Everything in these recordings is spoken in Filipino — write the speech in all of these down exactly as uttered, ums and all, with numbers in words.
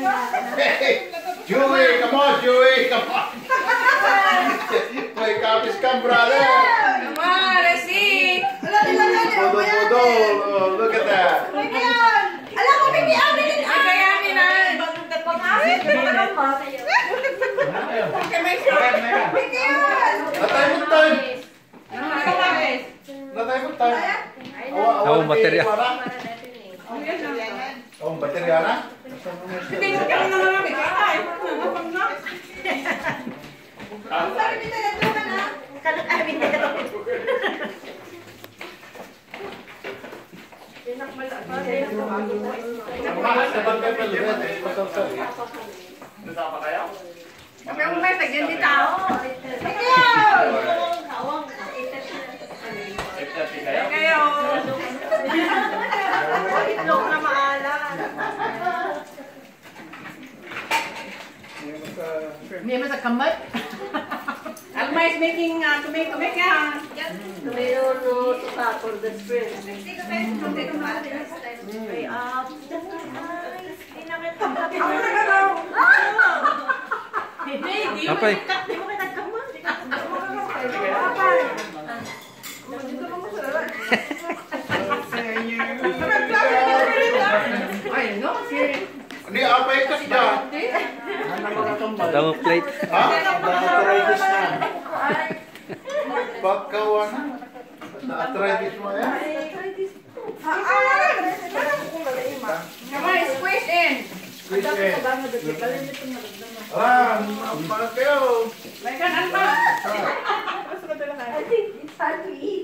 Joey, come on, Joey, come on. Play copies come, brother. Come on, let's see. Pudo, pudo. Oh, look at that. Alam ko, Miki, amin din. Ay, kaya amin na. Natay mo tayo. Natay mo tayo. Awang baterya. Awang baterya na? Hindi mo kaya naman namin. Ay, napag na. Sabi nito na ito ka na. Kalut amin na ito. Nasama kayo? Kami ang may tagyan di tao. Kayo? Kayo. Itlog na maala. Hindi mo sa kamay. Alma is making uh, tomato meka. Tomato no suka for the spring. Hindi ka pwede kung dito maala. Spray up. Hindi na kita Ako na ka daw. Hindi, di mo Apay. kita nagkamay. Ay, no. Hindi, apa ito siya? Damo plate. Ha? Na-arthritis na. Pagkawa na. Na-arthritis mo yan? Kamay, squeeze in. Squeeze in. Ah, mapalag kayo. May kanan pa. I think it's time to eat.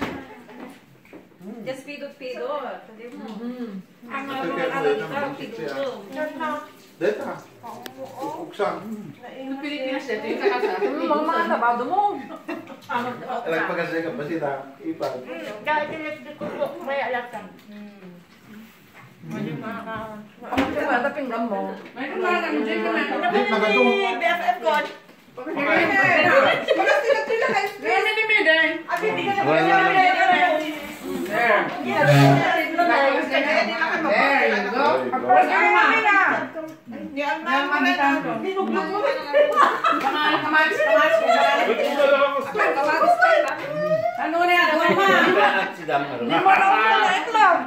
Just pidot-pidot. Ang mga Ito mga kayo, alam ano, ka, masik pidot. siya. Deta. Uksan. Sa Pilipinas, ito yung kakasa. Mga mga tabado mo. Alag pa kasi ka, basi na. Ipag. Kahit yung ko may alasan. Ang mga tapinggan mo. May kumana ng drink na. Di, nagadung. B F F God. Meron din may din. There. There you go. Apos ka naman. Yan mamita ko. Kamal, kamal, kamal. Ano na yan? Ano ma? Hindi mo na ako na itlog.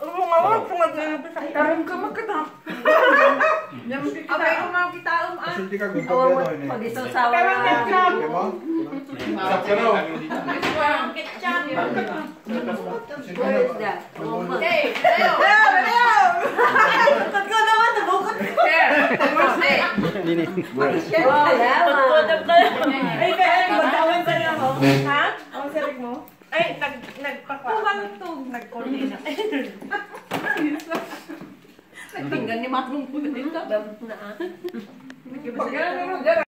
Karoon ka magkatap. Abay ko mga kita um ah. Sulti ka kung pagkano ini. Pag ito sawa. Ketchup mo? Ketchup ka raw. Ketchup. Where is that? Hey, Leo. Leo, Leo. Ba't ko naman nabukot? There. Hey. Nini. Oh, Leo. Ay, kaya magkawan sa niya mo. Ha? Ang sarik mo? Ay, nag nagpapa. Tumantog. Nag-coordinate. Nagtinggan ni Marlon po dito. Na ah. Pag yan, ano,